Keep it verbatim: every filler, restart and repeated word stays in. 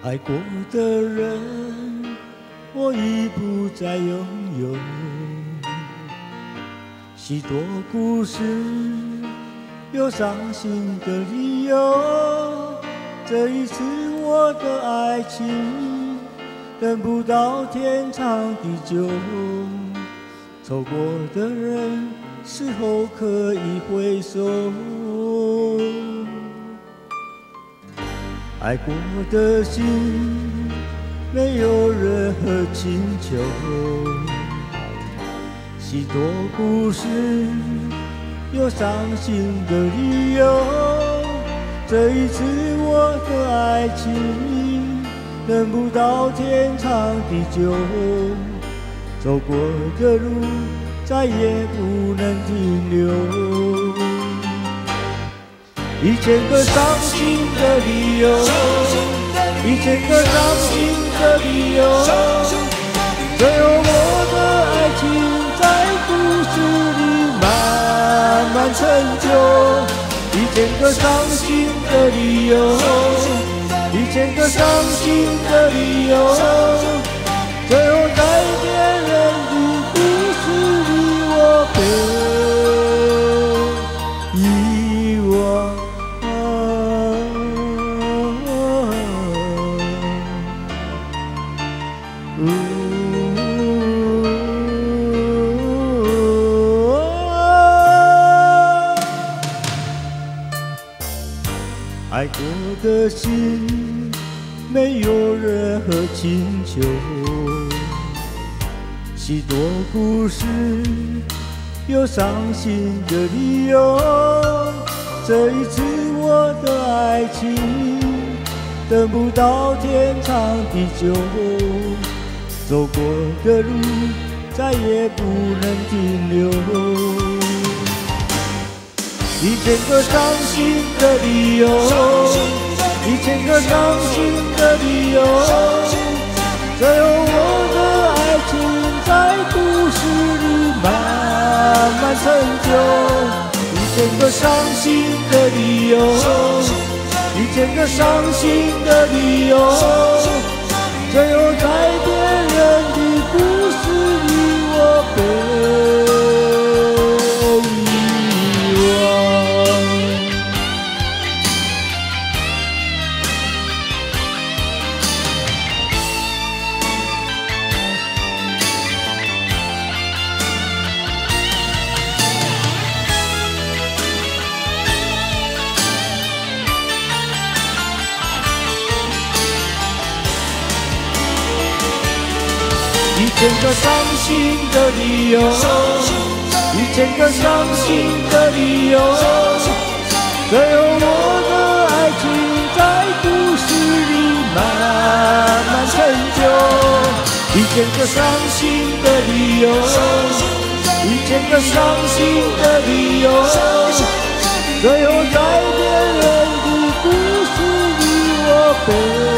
爱过的人，我已不再拥有。许多故事，有伤心的理由。这一次我的爱情，等不到天长地久。错过的人，事后可以回首。爱过的心，没有任何请求。许多故事，有伤心的理由。这一次我的爱情，等不到天长地久。走过的路，再也不能停留。一千个伤心的理由，一千个伤心的理由，最后我的爱情在故事里慢慢成就。一千个伤心的理由，一千个伤心的理由，最后在别人的故事里我被遗忘。爱过的心，没有任何请求。许多故事，有伤心的理由。这一次我的爱情，等不到天长地久。走过的路，再也不能停留。一千个伤心的理由，一千个伤心的理由，最后我的爱情在故事里慢慢成就。一千个伤心的理由，一千个伤心的理由，最后在别人的故事里我被一千个伤心的理由，一千个伤心的理由，最后我的爱情在故事里慢慢成就。一千个伤心的理由，一千个伤心的理由，最后在别人的故事里我被